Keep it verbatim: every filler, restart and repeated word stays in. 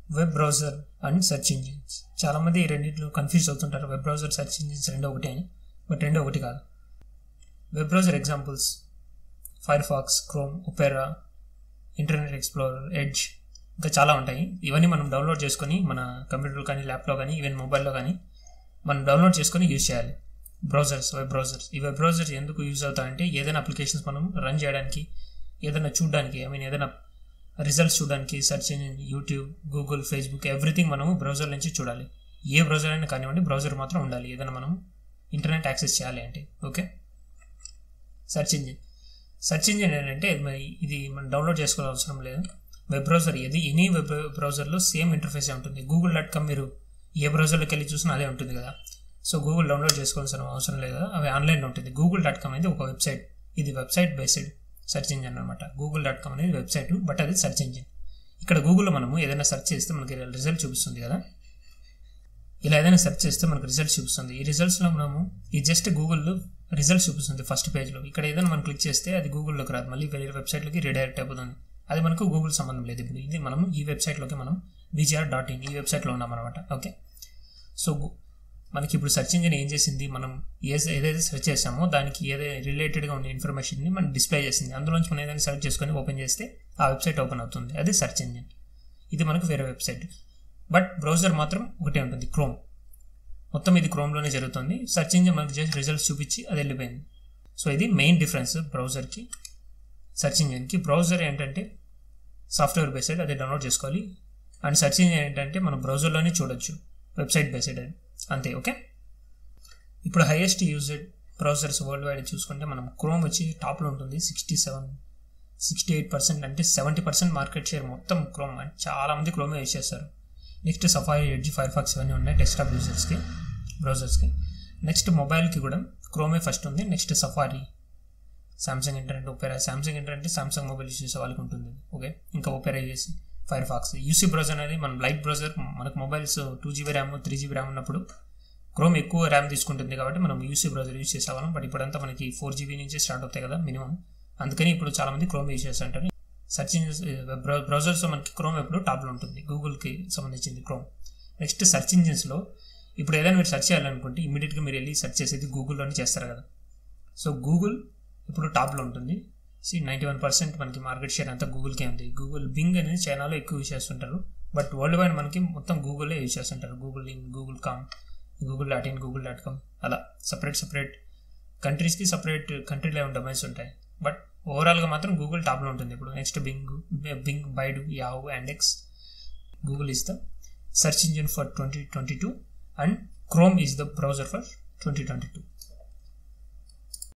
Web browser and search engines. చాలామంది ఈ రెండింటిలో కన్ఫ్యూజ్ అవుతుంటారు, వెబ్ బ్రౌజర్ సెర్చ్ ఇంజిన్స్ రెండు ఒకటి అని. బట్ రెండు ఒకటి కాదు. Web browser examples Firefox, Chrome, Opera, Internet Explorer, Edge, ఇంకా చాలా ఉంటాయి. ఇవన్నీ మనం డౌన్లోడ్ చేసుకొని మన కంప్యూటర్ కానీ ల్యాప్లో కానీ ఈవెన్ మొబైల్లో కానీ మనం డౌన్లోడ్ చేసుకొని యూజ్ చేయాలి. Browsers, web browsers. ఈ వెబ్ బ్రౌజర్స్ ఎందుకు యూజ్ అవుతాయంటే ఏదైనా అప్లికేషన్స్ మనం రన్ చేయడానికి, ఏదైనా చూడడానికి, ఐ మీన్ ఏదైనా రిజల్ట్స్ చూడడానికి, search engine, YouTube, Google, Facebook, everything మనము బ్రౌజర్ నుంచి చూడాలి. ఏ బ్రౌజర్ అయినా కానివ్వండి, బ్రౌజర్ మాత్రం ఉండాలి ఏదైనా మనం ఇంటర్నెట్ యాక్సెస్ చేయాలి అంటే. Okay. Search engine. Search engine ఏంటంటే ఇది మనం డౌన్లోడ్ చేసుకోవాల్సిన అవసరం లేదు. వెబ్ బ్రౌజర్ ఏది, ఎనీ వెబ్ బ్రౌజర్లో సేమ్ ఇంటర్ఫేసే ఉంటుంది. గూగుల్ డాట్ కామ్ మీరు ఏ బ్రౌజర్లోకి వెళ్ళి చూసినా అదే ఉంటుంది కదా. సో గూగుల్ డౌన్లోడ్ చేసుకోవాల్సిన అవసరం లేదు కదా, అవి ఆన్లైన్లో ఉంటుంది. గూగుల్ డాట్ కామ్ అనేది ఒక వెబ్సైట్, ఇది వెబ్సైట్ బేస్డ్ సెర్చ్ ఇంజిన్ అనమాట. గూగుల్ డాట్ కామ్ అనేది వెబ్సైట్, బట్ అది సెర్చ్ ఇంజిన్. ఇక్కడ గూగుల్లో మనము ఏదైనా సెర్చ్ చేస్తే మనకి రిజల్ట్ చూపిస్తుంది కదా. ఇలా ఏదైనా సెర్చ్ చేస్తే మనకు రిజల్ట్స్ చూపిస్తుంది. ఈ రిజల్ట్స్లో మనము ఈ జస్ట్ గూగుల్లో రిజల్ట్స్ చూపిస్తుంది ఫస్ట్ పేజ్లో. ఇక్కడ ఏదైనా మనం క్లిక్ చేస్తే అది గూగుల్లోకి రాదు, మళ్ళీ వేరే వెబ్సైట్లోకి రీడైరెక్ట్ అయిపోతుంది. అది మనకు గూగుల్ సంబంధం లేదు. ఇప్పుడు ఇది మనం ఈ వెబ్సైట్లోకి మనం విజిఆర్ డాట్ ఇన్ ఈ వెబ్సైట్లో ఉన్నాం అనమాట. ఓకే. సో మనకి ఇప్పుడు సెర్చ్ ఇంజిన్ ఏం చేసింది, మనం ఏ ఏదైతే సెర్చ్ చేసామో దానికి ఏదైతే రిలేటెడ్గా ఉండే ఇన్ఫర్మేషన్ని మనం డిస్ప్లే చేసింది. అందులోంచి మనం ఏదైనా సెర్చ్ చేసుకొని ఓపెన్ చేస్తే ఆ వెబ్సైట్ ఓపెన్ అవుతుంది. అది సెర్చ్ ఇంజిన్. ఇది మనకు వేరే వెబ్సైట్. బట్ బ్రౌజర్ మాత్రం ఒకటే ఉంటుంది, క్రోమ్. మొత్తం ఇది క్రోమ్లోనే జరుగుతుంది. సెర్చ్ ఇంజిన్ మనకి జస్ట్ రిజల్ట్స్ చూపించి అది వెళ్ళిపోయింది. సో ఇది మెయిన్ డిఫరెన్స్ బ్రౌజర్కి సెర్చ్ ఇంజిన్కి. బ్రౌజర్ ఏంటంటే సాఫ్ట్వేర్ బేస్డ్, అది డౌన్లోడ్ చేసుకోవాలి. అండ్ సెర్చ్ ఇంజిన్ ఏంటంటే మనం బ్రౌజర్లోనే చూడొచ్చు, వెబ్సైట్ బేస్డ్ అది అంతే. ఓకే. ఇప్పుడు highest used browsers worldwide చూసుకుంటే మనం క్రోమ్ వచ్చి టాప్లో ఉంటుంది. Sixty seven sixty eight percent అంటే సెవెంటీ పర్సెంట్ మార్కెట్ షేర్ మొత్తం క్రోమ్. అంటే చాలామంది క్రోమే యూజ్ చేస్తారు. Next Safari, Edge, Firefox ఇవన్నీ ఉన్నాయి డెస్క్టాప్ యూజర్స్కి, బ్రౌజర్స్కి. నెక్స్ట్ మొబైల్కి కూడా క్రోమే ఫస్ట్ ఉంది. Next Safari, Samsung Internet, Opera. Samsung Internet Samsung mobile use చేసే వాళ్ళకి ఉంటుంది. ఓకే. ఇంకా ఒపెరా చేసి ఫైర్ ఫాక్స్. యూసీ బ్రౌజర్ అనేది మన లైట్ బ్రౌజర్. మనకు mobiles two GB RAM, three GB RAM ఉన్నప్పుడు క్రోమ్ ఎక్కువ ర్యామ్ తీసుకుంటుంది కాబట్టి మనం యూసీ బ్రౌజర్ యూజ్ చేసేవాళ్ళం. బట్ ఇప్పుడంతా మనకి ఫోర్ జీబీ నుంచి స్టార్ట్ అవుతాయి కదా మినిమం. అందుకని ఇప్పుడు చాలామంది క్రోమ్ యూజ్ చేస్తుంటారు. సెర్చ్ ఇంజిన్స్ బ్రౌజర్స్ మనకి క్రోమ్ ఎప్పుడు టాప్లో ఉంటుంది, గూగుల్కి సంబంధించింది క్రోమ్. నెక్స్ట్ సెర్చ్ ఇంజిన్స్లో ఇప్పుడు ఏదైనా మీరు సెర్చ్ చేయాలనుకుంటే ఇమీడియట్గా మీరు వెళ్ళి సెర్చ్ చేసేది గూగుల్లోనే చేస్తారు కదా. సో గూగుల్ ఇప్పుడు టాప్లో ఉంటుంది. సి నైంటీ వన్ పర్సెంట్ మనకి మార్కెట్ షేర్ అంతా గూగుల్కే ఉంది. గూగుల్ బింగ్ అనేది చైనాలో ఎక్కువ యూజ్ చేస్తుంటారు. బట్ వరల్డ్ వైడ్ మనకి మొత్తం గూగులే యూజ్ చేస్తుంటారు. Google in, Google com, Google dot in, Google dot com, అలా సపరేట్ సపరేట్ కంట్రీస్కి సపరేట్ కంట్రీ లెవెల్ డొమైన్స్ ఉంటాయి. బట్ ఓవరాల్గా మాత్రం గూగుల్ టాప్లో ఉంటుంది ఇప్పుడు. Next Bing, Bing, Baidu, Yahoo, Yandex. Google is the search engine for twenty twenty two and Chrome is the browser for twenty twenty two.